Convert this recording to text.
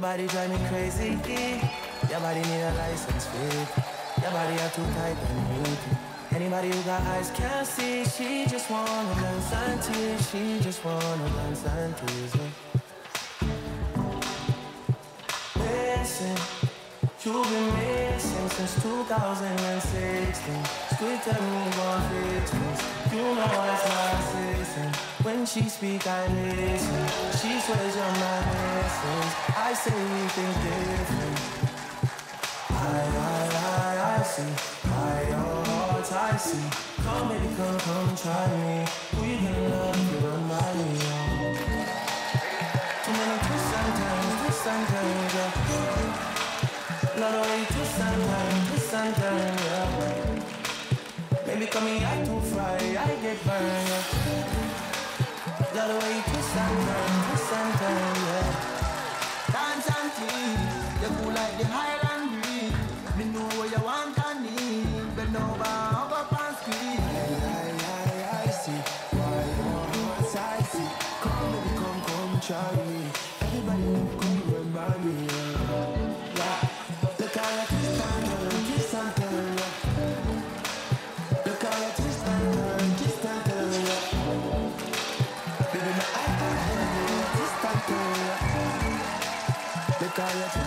body drive me crazy. Your body need a license plate. Your body are too tight and neat. Anybody who got eyes can't see. She just wanna dance and tease. She just wanna dance and tease. Listen, you've been missing since 2016. Sweet tell me gon' fix this. You know it's my assistant. When she speak, I listen. She swears you're my missus. I say we think different. I see. Your heart I see. Come baby, come try me. Who you gonna love if you run by me? Too many twists and turns, yeah. Not only twists and turns, yeah. Baby, come here, I too fry, I get burned, yeah. Not only twists and turns, yeah. Dance and clean, you cool like the Highland breeze. Me know what you want and need, but no bound up and squeeze. I see, why your hearts I see. Come baby, come try me. Everybody come remind me, yeah. Look how you twist and turn, yeah. Look how you twist and turn, yeah. Baby, my eye, twist and turn, yeah. Look how you